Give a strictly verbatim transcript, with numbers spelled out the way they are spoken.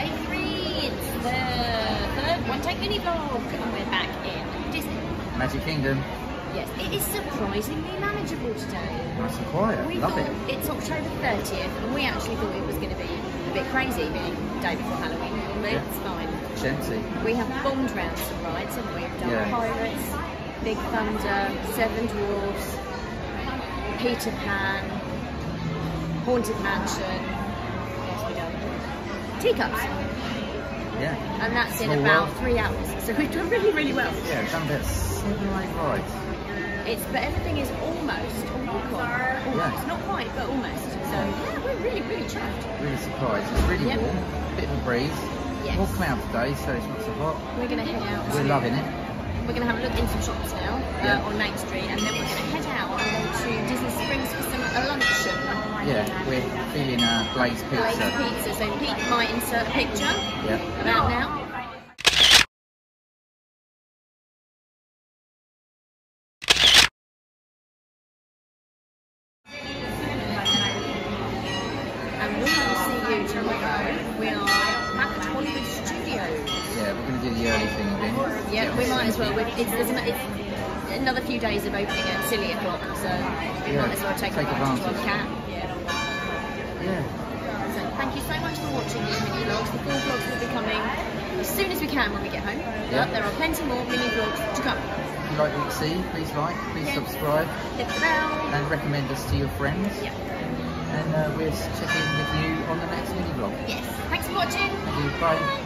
Day three, it's the third one take mini vlog, and we're back in Disney. Magic Kingdom. Yes, it is surprisingly manageable today. Nice and quiet, We love thought, it. It's October thirtieth, and we actually thought it was going to be a bit crazy being the day before Halloween, but Yeah. it's fine. Genty. We have bombed round some rides, haven't we? We've done Yeah. Pirates, Big Thunder, Seven Dwarfs, Peter Pan, Haunted Mansion. What else have we done? Teacups. Yeah. And that's in Small about world. three hours. So we've done really, really well. Yeah, we've done about seven or eight rides. It's but everything is almost a walk on. Almost. Yeah. Not quite, but almost. So yeah, we're really, really chuffed. Really surprised. It's really Yep. warm, bit of a breeze. Yes. More cloud today, so it's not so hot. We're gonna head out. We're to- loving it. We're gonna have a look in some shops now uh, Yeah. on Main Street, and then we're gonna head out and go to Disney Springs for some a luncheon. Yeah, we're feeling uh, glazed Glazed pizza. pizza. So Pete might insert a picture Yeah. about now. And we will see you tomorrow. We are back at Hollywood Studios. Yeah, we're going to do the early thing again. Yeah, Get we on might as well. Sunday. We've, it's, there's an, it's another few days of opening at silly o'clock, so we Yeah, might as well take, take advantage while we advantage. can. Yeah. So thank you so much for watching these mini vlogs. The full vlogs will be coming as soon as we can when we get home. Yeah. But there are plenty more mini vlogs to come. If you like what you see, please like, please Yeah. subscribe, Hit the bell. and recommend us to your friends. Yeah. And uh, we'll check in with you on the next mini vlog. Yes. Thanks for watching. Thank you. Bye.